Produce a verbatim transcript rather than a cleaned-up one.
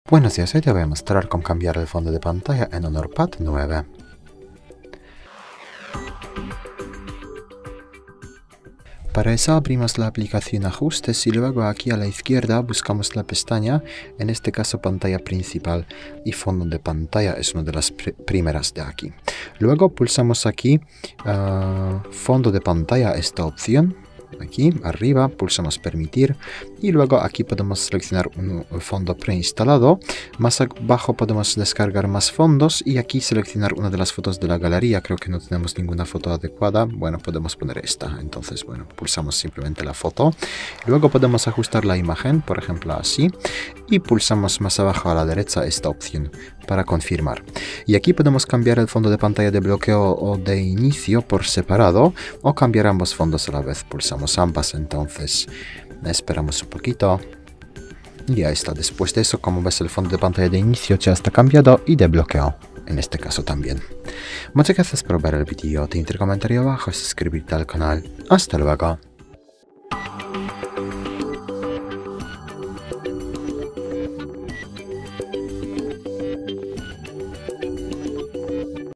Buenos días, hoy te voy a mostrar cómo cambiar el fondo de pantalla en HonorPad nueve. Para eso abrimos la aplicación Ajustes y luego aquí a la izquierda buscamos la pestaña, en este caso pantalla principal, y fondo de pantalla es una de las pr primeras de aquí. Luego pulsamos aquí uh, fondo de pantalla, esta opción. Aquí arriba pulsamos permitir y luego aquí podemos seleccionar un fondo preinstalado. Más abajo podemos descargar más fondos y aquí seleccionar una de las fotos de la galería. Creo que no tenemos ninguna foto adecuada. Bueno, podemos poner esta. Entonces, bueno, pulsamos simplemente la foto. Luego podemos ajustar la imagen, por ejemplo así, y pulsamos más abajo a la derecha esta opción para confirmar. Y aquí podemos cambiar el fondo de pantalla de bloqueo o de inicio por separado o cambiar ambos fondos a la vez. Pulsamos ambas, entonces esperamos un poquito y ya está. Después de eso, como ves, el fondo de pantalla de inicio ya está cambiado y de bloqueo en este caso también. Muchas gracias por ver el vídeo, te invito a comentario abajo y suscribirte al canal. Hasta luego.